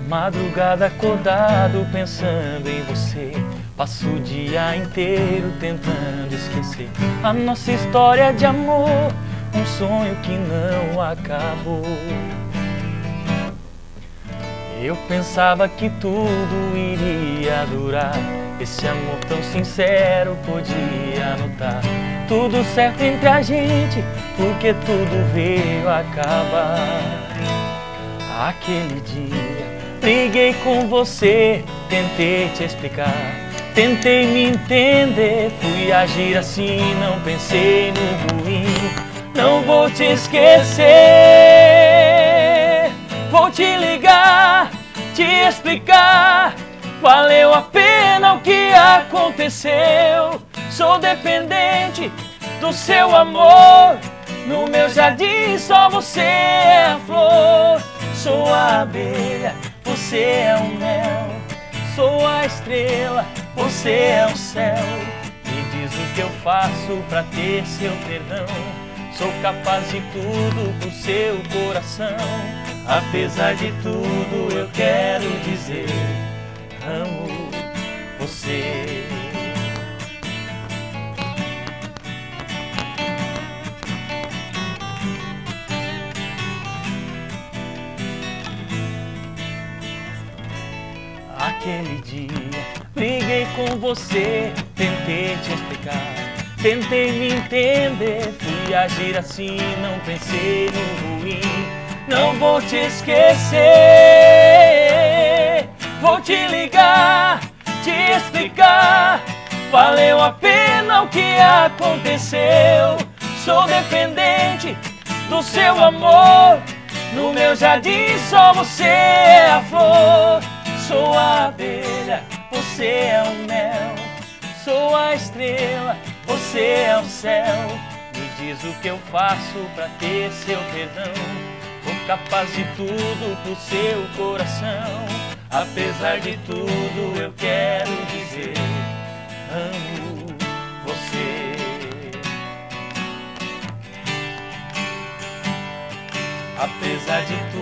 Madrugada acordado pensando em você, passo o dia inteiro tentando esquecer a nossa história de amor, um sonho que não acabou. Eu pensava que tudo iria durar, esse amor tão sincero podia notar tudo certo entre a gente, porque tudo veio acabar. Aquele dia briguei com você, tentei te explicar, tentei me entender, fui agir assim, não pensei no ruim. Não vou te esquecer, vou te ligar, te explicar, valeu a pena o que aconteceu. Sou dependente do seu amor, no meu jardim só você é a flor. Sou a abelha, você é o mel, sou a estrela, você é o céu. Me diz o que eu faço pra ter seu perdão, sou capaz de tudo pro seu coração. Apesar de tudo eu quero dizer, amo você. Aquele dia briguei com você, tentei te explicar, tentei me entender, fui agir assim, não pensei no ruim. Não vou te esquecer, vou te ligar, te explicar, valeu a pena o que aconteceu. Sou dependente do seu amor, no meu jardim só você é a flor. Sou a abelha, você é o mel, sou a estrela, você é o céu. Me diz o que eu faço pra ter seu perdão, sou capaz de tudo pro seu coração. Apesar de tudo eu quero dizer, amo você. Apesar de tudo